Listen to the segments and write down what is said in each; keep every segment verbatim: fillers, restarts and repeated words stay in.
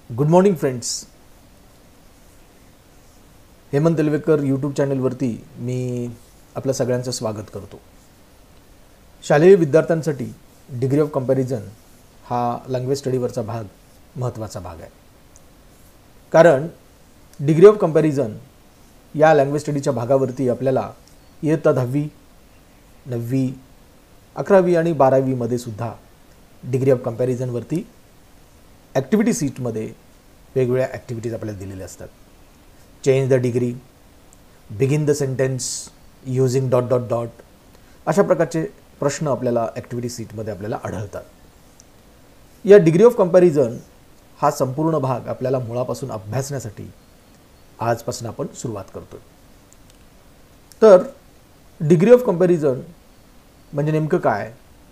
Good morning friends. Hemant Telvekar YouTube चॅनलवरती मी आपल्या सगळ्यांचं स्वागत करतो. शालेय विद्यार्थ्यांसाठी डिग्री ऑफ कंपॅरिझन हा लँग्वेज स्टडीवरचा भाग महत्त्वाचा भाग आहे. कारण डिग्री ऑफ कंपॅरिझन या लँग्वेज स्टडीच्या भागावरती आपल्याला इयत्ता दहावी, नववी, अकरावी आणि बारावीमध्ये सुद्धा डिग्री ऑफ कंपॅरिझनवरती ॲक्टिव्हिटी सीटमध्ये वेगवेगळ्या ॲक्टिव्हिटीज आपल्याला दिलेल्या असतात. Change the degree, begin the sentence using dot dot dot अशा प्रकारचे प्रश्न आपल्याला ॲक्टिव्हिटी सीटमध्ये आपल्याला आढळतात. या डिग्री ऑफ कंपॅरिझन हा संपूर्ण भाग आपल्याला मुळापासून अभ्यासण्यासाठी आजपासून आपण सुरुवात करतो. तर डिग्री ऑफ कंपॅरिझन म्हणजे नेमकं काय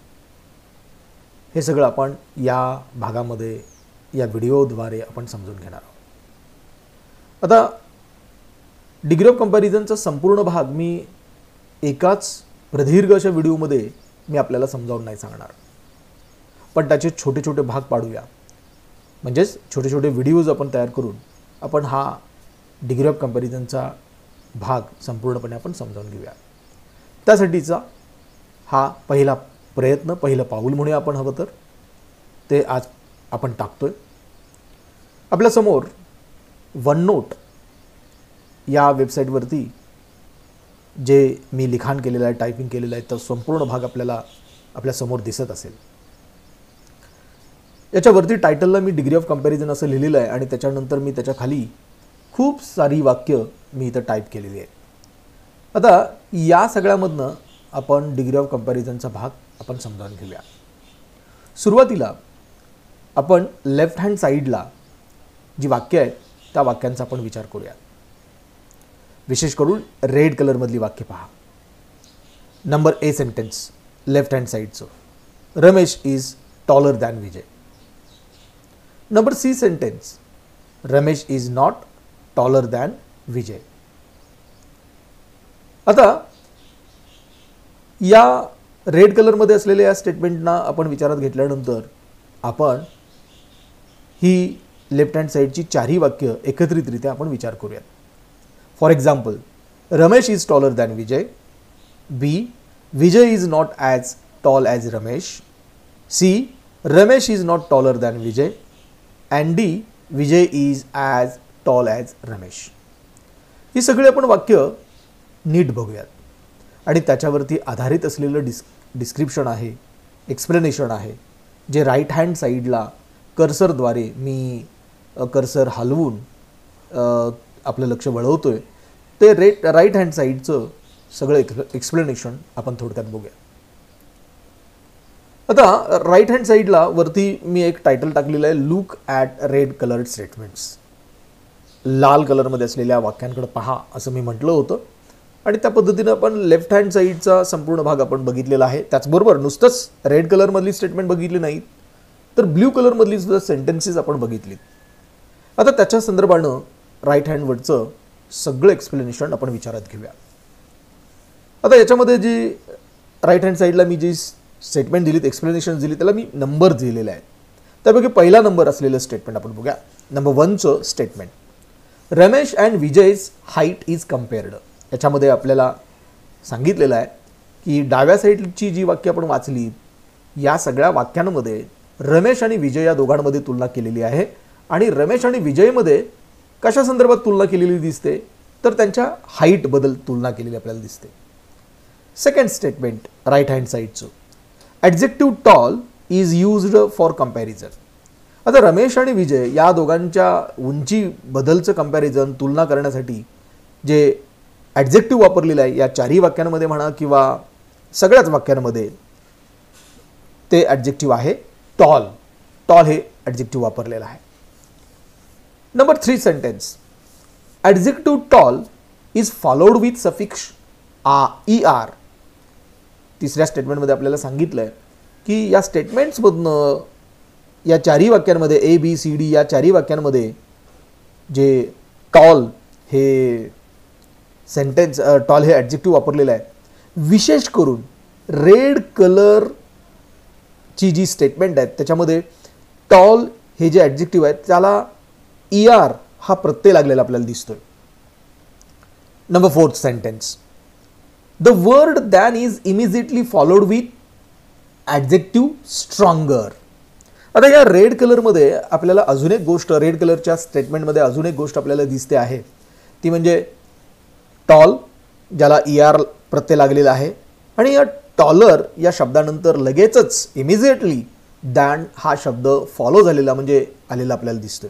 हे सगळं आपण या भागामध्ये या व्हिडिओद्वारे आपण समजून घेणार आहोत. आता डिग्री ऑफ कंपॅरिझनचा संपूर्ण भाग मी एकाच प्रदीर्घ अशा व्हिडिओमध्ये मी आपल्याला समजावून नाही सांगणार, पण त्याचे छोटे छोटे भाग पाडूया. म्हणजेच छोटे छोटे व्हिडिओज आपण तयार करून आपण हा डिग्री ऑफ कंपॅरिझनचा भाग संपूर्णपणे आपण समजावून घेऊया. त्यासाठीचा हा पहिला प्रयत्न, पहिलं पाऊल म्हणूया आपण हवं तर, ते आज आपण टाकतोय. आपल्यासमोर वन नोट या वेबसाईटवरती जे मी लिखाण केलेलं आहे, टायपिंग केलेलं आहे, तर संपूर्ण भाग आपल्याला आपल्यासमोर दिसत असेल. याच्यावरती टायटलला मी डिग्री ऑफ कंपॅरिझन असं लिहिलेलं आहे आणि त्याच्यानंतर मी त्याच्या खाली खूप सारी वाक्य मी इथं टाईप केलेली आहे. आता या सगळ्यामधनं आपण डिग्री ऑफ कंपॅरिझनचा भाग आपण समजावून घेऊया. सुरुवातीला आपण लेफ्ट हँड साईडला जी वाक्य आहेत त्या वाक्यांचा आपण विचार करूया. विशेष करून रेड कलरमधली वाक्य पहा. Number A sentence left hand साईडचं, Ramesh is taller than Vijay. Number C sentence, Ramesh is not taller than Vijay. आता या रेड कलरमध्ये असलेल्या या स्टेटमेंटना आपण विचारात घेतल्यानंतर आपण ही लेफ्ट हँड साईडची चारही वाक्य एकत्रितरित्या आपण विचार करूयात. For example, Ramesh is taller than Vijay. B, Vijay is not as tall as Ramesh. C, Ramesh is not taller than Vijay. And D, Vijay is as tall as Ramesh. ही सगळी आपण वाक्य नीट बघूयात आणि त्याच्यावरती आधारित असलेलं डिस् डिस्क्रिप्शन आहे, एक्सप्लेनेशन आहे, जे राईट हँड साईडला कर्सरद्वारे मी कर्सर हलवून आपलं लक्ष वळवतो आहे, ते रेट राईट हँड साईडचं सगळं एक्स एक्सप्लेनेशन आपण थोडक्यात बघूया. आता राईट हँड साईडला वरती मी एक टायटल टाकलेलं आहे, look at red coloured statements. लाल कलरमध्ये असलेल्या वाक्यांकडे पहा असं मी म्हटलं होतं आणि त्या पद्धतीनं आपण लेफ्ट हँड साईडचा संपूर्ण भाग आपण बघितलेला आहे. त्याचबरोबर नुसतंच रेड कलरमधली स्टेटमेंट बघितली नाहीत, तर ब्ल्यू कलरमधली सुद्धा सेंटेन्सेस आपण बघितलीत. आता त्याच्या संदर्भानं राईट हँडवरचं सगळं एक्सप्लेनेशन आपण विचारात घेऊया. आता याच्यामध्ये जी राईट हँड साईडला मी जी स्टेटमेंट दिलीत, एक्सप्लेनेशन दिली, त्याला मी नंबर दिलेले आहेत. त्यापैकी पहिला नंबर असलेलं स्टेटमेंट आपण बघूया. नंबर वनचं statement, Ramesh and Vijay's height is compared. याच्यामध्ये आपल्याला सांगितलेलं आहे की डाव्या साईडची जी वाक्य आपण वाचली, या सगळ्या वाक्यांमध्ये रमेश आणि विजय या दोघांमध्ये तुलना केलेली आहे आणि रमेश आणि विजयमध्ये कशा संदर्भात तुलना केलेली दिसते, तर त्यांच्या हाईटबद्दल तुलना केलेली आपल्याला दिसते. सेकंड स्टेटमेंट राईट हँड साईडचं, adjective tall is used for comparison. आता रमेश आणि विजय या दोघांच्या उंचीबद्दलचं कंपॅरिझन, तुलना करण्यासाठी जे ॲडजेक्टिव्ह वापरलेलं आहे या चारही वाक्यांमध्ये म्हणा किंवा सगळ्याच वाक्यांमध्ये, ते ॲडजेक्टिव्ह आहे टॉल. टॉल हे ॲडजेक्टिव्ह वापरलेलं आहे. Number three sentence, adjective tall is followed with suffix ah E R. तिसऱ्या स्टेटमेंटमध्ये आपल्याला सांगितलं आहे की या स्टेटमेंट्समधनं या चारही वाक्यांमध्ये ए बी सी डी या चारही वाक्यांमध्ये जे टॉल हे सेंटेन्स टॉल हे ॲडजेक्टिव्ह वापरलेलं आहे. विशेष करून रेड कलरची जी स्टेटमेंट आहेत त्याच्यामध्ये टॉल हे जे ॲडजेक्टिव्ह आहेत त्याला ई आर हा प्रत्यय लागलेला आपल्याला दिसतोय. Number fourth sentence, the word than is immediately followed with adjective stronger. आता या रेड कलरमध्ये आपल्याला अजून एक गोष्ट, रेड कलरच्या स्टेटमेंटमध्ये अजून एक गोष्ट आपल्याला दिसते आहे, ती म्हणजे टॉल, ज्याला ई आर प्रत्यय लागलेला आहे. आणि या टॉलर या शब्दानंतर लगेचच इमिजिएटली दॅन हा शब्द फॉलो झालेला म्हणजे आलेला आपल्याला दिसतोय.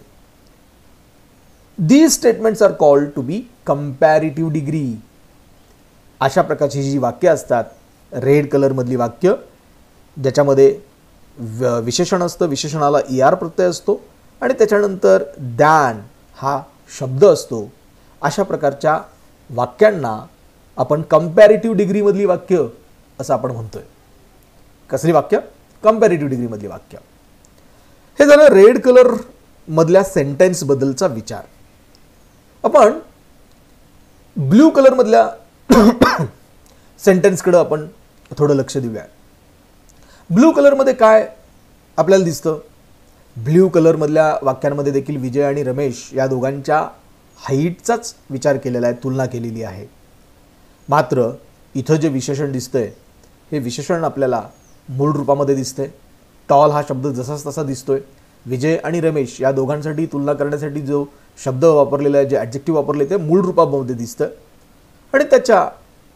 These statements are called to be comparative degree. अशा प्रकारची जी वाक्य असतात, रेड कलरमधली वाक्य ज्याच्यामध्ये विशेषण असतं, विशेषणाला ई आर प्रत्यय असतो आणि त्याच्यानंतर दॅन हा शब्द असतो, अशा प्रकारच्या वाक्यांना आपण कंपॅरेटिव्ह डिग्रीमधली वाक्य असं आपण म्हणतोय. कसली वाक्य? कंपॅरेटिव्ह डिग्रीमधली वाक्य. हे झालं रेड कलर मधल्या सेंटेन्स बद्दलचा विचार. आपण ब्ल्यू कलर मधल्या सेंटेन्सकडे आपण थोडं लक्ष देऊया. ब्ल्यू कलरमध्ये काय आपल्याला दिसतं? ब्ल्यू कलरमधल्या वाक्यांमध्ये देखील विजय आणि रमेश या दोघांच्या हाईटचाच विचार केलेला आहे, तुलना केलेली आहे. मात्र इथं जे विशेषण दिसतंय हे विशेषण आपल्याला मूळ रूपामध्ये दिसतंय. टॉल हा शब्द जसाच तसा दिसतोय. विजय आणि रमेश या दोघांसाठी तुलना करण्यासाठी जो शब्द वापरलेला आहे, जे ॲडजेक्टिव्ह वापरले ते मूळ रूपामध्ये दिसतं. आणि त्याच्या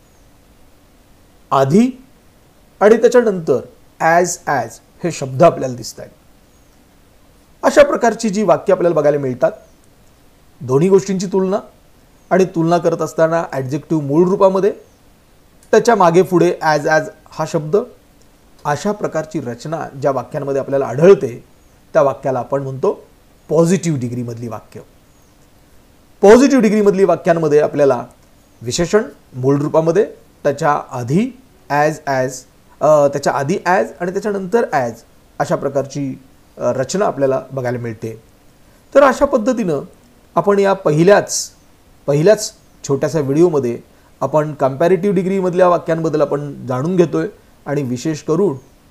आधी आणि त्याच्यानंतर ॲज ॲज हे शब्द आपल्याला दिसत आहेत. अशा प्रकारची जी वाक्य आपल्याला बघायला मिळतात, दोन्ही गोष्टींची तुलना आणि तुलना करत असताना ॲडजेक्टिव्ह मूळ रूपामध्ये, त्याच्या मागे पुढे ॲज ॲज हा शब्द, अशा प्रकारची रचना ज्या वाक्यांमध्ये आपल्याला आढळते त्या वाक्याला आपण म्हणतो पॉझिटिव्ह डिग्रीमधली वाक्य. पॉझिटिव्ह डिग्रीमधली वाक्यांमध्ये आपल्याला विशेषण मूळ रूपामध्ये, त्याच्या आधी ॲज ॲज त्याच्या आधी ॲज आणि त्याच्यानंतर ॲज अशा प्रकारची रचना आपल्याला बघायला मिळते. तर अशा पद्धतीनं आपण या पहिल्याच पहिल्याच छोट्याशा व्हिडिओमध्ये आपण कंपॅरेटिव्ह डिग्रीमधल्या वाक्यांबद्दल आपण जाणून घेतोय आणि विशेष करून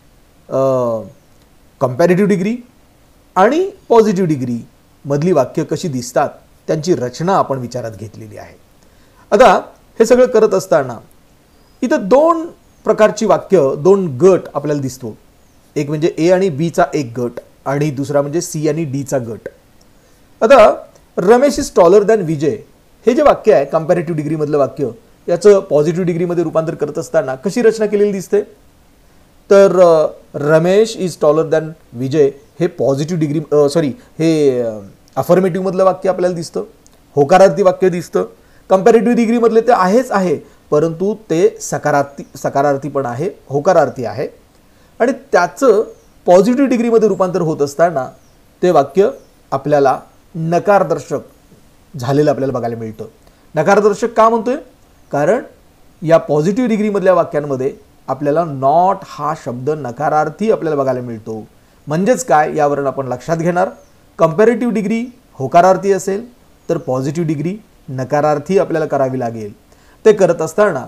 कंपॅरेटिव्ह डिग्री आणि पॉझिटिव्ह डिग्री मधली वाक्य कशी दिसतात त्यांची रचना आपण विचारात घेतलेली आहे. आता हे सगळं करत असताना इथं दोन प्रकारची वाक्य, दोन गट आपल्याला दिसतो. एक म्हणजे ए आणि बीचा एक गट आणि दुसरा म्हणजे सी आणि डीचा गट. आता Ramesh is taller than Vijay हे जे वाक्य आहे कंपॅरेटिव्ह डिग्रीमधलं वाक्य, याचं पॉझिटिव्ह डिग्रीमध्ये रूपांतर करत असताना कशी रचना केलेली दिसते? तर Ramesh is taller than Vijay हे पॉझिटिव्ह डिग्री सॉरी हे अफर्मेटिव्हमधलं वाक्य आपल्याला दिसतं, होकारार्थी वाक्य दिसतं. कंपॅरेटिव्ह डिग्रीमधले ते आहेच आहे, परंतु ते सकारार्थी सकारार्थी पण आहे, होकारार्थी आहे. आणि त्याचं पॉझिटिव्ह डिग्रीमध्ये रूपांतर होत असताना ते वाक्य आपल्याला नकारदर्शक झालेलं आपल्याला बघायला मिळतं. नकारदर्शक का म्हणतोय? कारण या पॉझिटिव्ह डिग्रीमधल्या वाक्यांमध्ये आपल्याला नॉट हा शब्द नकारार्थी आपल्याला बघायला मिळतो. म्हणजेच काय, यावरून आपण लक्षात घेणार, कंपॅरेटिव्ह डिग्री होकारार्थी असेल तर पॉझिटिव्ह डिग्री नकारार्थी आपल्याला करावी लागेल. ते करत असताना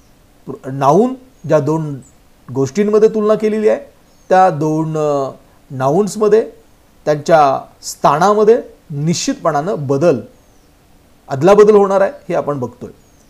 नाऊन ज्या दोन गोष्टींमध्ये तुलना केलेली आहे त्या दोन नाऊन्समध्ये त्यांच्या स्थानामध्ये निश्चितपणानं बदल अदलाबदल होणार आहे हे आपण बघतोय.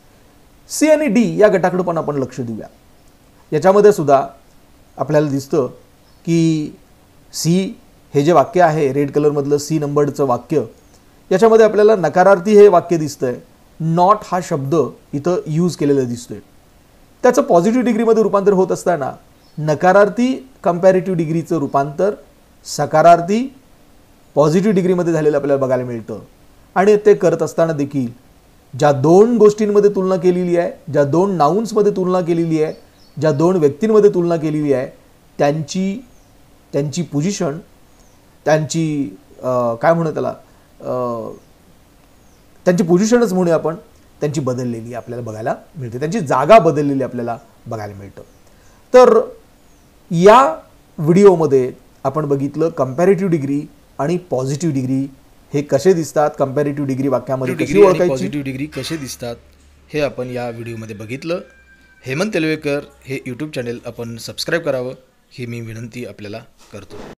सी आणि डी या गटाकडे पण आपण लक्ष देऊया. याच्यामध्ये सुद्धा आपल्याला दिसतं की सी हे जे वाक्य आहे रेड कलरमधलं सी नंबरचं वाक्य, याच्यामध्ये आपल्याला नकारार्थी हे वाक्य दिसतंय. नॉट हा शब्द इथं यूज केलेला दिसतोय. त्याचं पॉझिटिव्ह डिग्रीमध्ये रूपांतर होत असताना नकारार्थी कंपॅरेटिव्ह डिग्रीचं रूपांतर सकारार्थी पॉझिटिव्ह डिग्रीमध्ये झालेलं आपल्याला बघायला मिळतं. आणि ते करत असताना देखील ज्या दोन गोष्टींमध्ये तुलना केलेली आहे, ज्या दोन नाउन्समध्ये तुलना केलेली आहे, ज्या दोन व्यक्तींमध्ये तुलना केलेली आहे, त्यांची त्यांची पोझिशन, त्यांची काय म्हणू त्याला त्यांची पोझिशनच म्हणूया आपण, त्यांची बदललेली आपल्याला बघायला मिळते, त्यांची जागा बदललेली आपल्याला बघायला मिळतं. तर या व्हिडिओमध्ये आपण बघितलं कंपॅरेटिव्ह डिग्री आणि पॉझिटिव्ह डिग्री हे कसे दिसतात, कंपॅरेटिव्ह डिग्री वाक्यामध्ये कशी ओळखायची, पॉझिटिव्ह डिग्री कसे दिसतात हे आपण या व्हिडिओमध्ये बघितलं. हेमंत तेलवेकर हे यूट्यूब चॅनेल आपण सबस्क्राईब करावं ही मी विनंती आपल्याला करतो.